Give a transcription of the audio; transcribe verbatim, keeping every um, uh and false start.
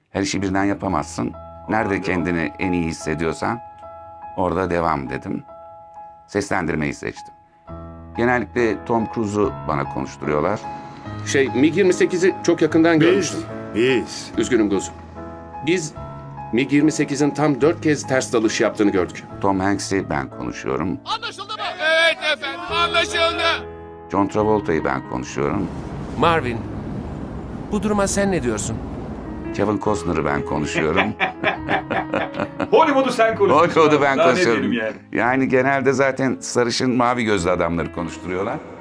Her işi birden yapamazsın. Nerede kendini en iyi hissediyorsan orada devam dedim. Seslendirmeyi seçtim. Genellikle Tom Cruise'u bana konuşturuyorlar. Şey, MiG yirmi sekizi çok yakından görmüştüm. Biz. Üzgünüm Gozu. Biz MiG yirmi sekizin tam dört kez ters dalış yaptığını gördük. Tom Hanks'i ben konuşuyorum. Anlaşıldı mı? Evet efendim, anlaşıldı. John Travolta'yı ben konuşuyorum. Marvin, bu duruma sen ne diyorsun? Kevin Costner'ı ben konuşuyorum. Hollywood'u sen konuşuyorsun. Hollywood'u ben Daha ne konuşuyorum. diyelim yani? Yani genelde zaten sarışın mavi gözlü adamları konuşturuyorlar.